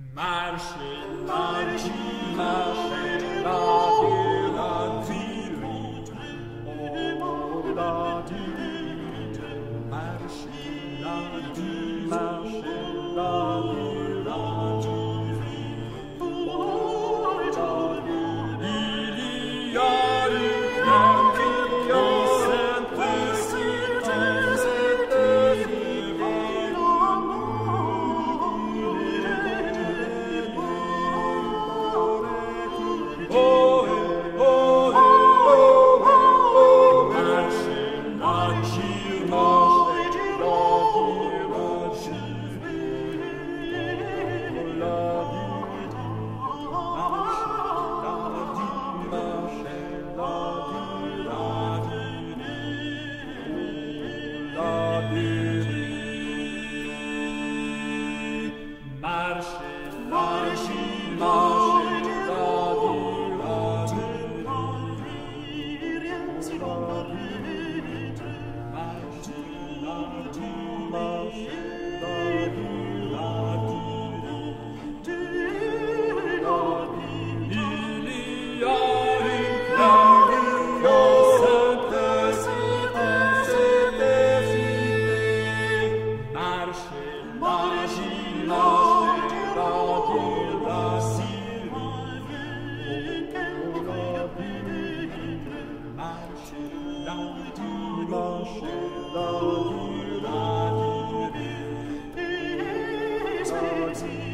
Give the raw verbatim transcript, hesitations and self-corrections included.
Marchez la vie, marchez la vie, la vie, oh la vie, marchez la vie, marchez la vie, la vie, oh la vie. Il y a une femme qui cette cité, cette ville, oh, oh, oh, oh, oh, marchez la vie, marchez la vie, la vie, marchez la vie, la vie, la vie, marchez la vie, marchez la vie. Marchez la vie, la vie, la vie.